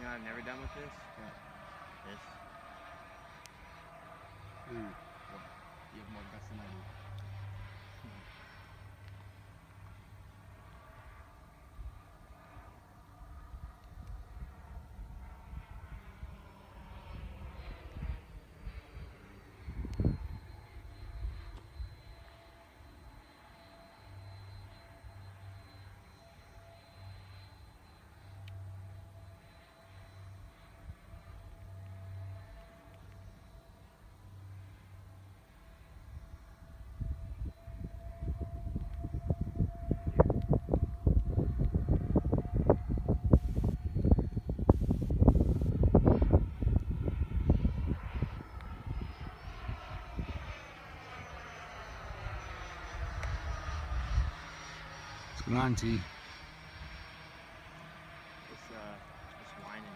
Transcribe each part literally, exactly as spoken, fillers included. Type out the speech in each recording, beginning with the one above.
know I've never done with this? What? This. Ooh. Well, you have more guts than I do. What's going on, T? It's uh, just whining.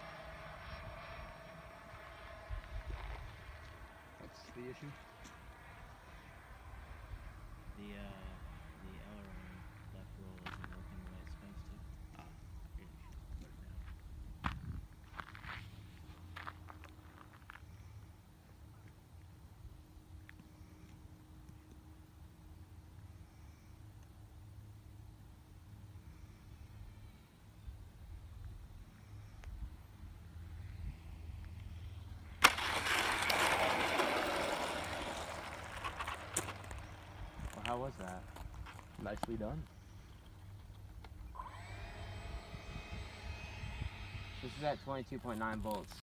What's the issue? The uh, the aileron left roll isn't working the way it's supposed to. Ah. Here, you should put it down. Well, how was that? Nicely done. This is at twenty-two point nine volts.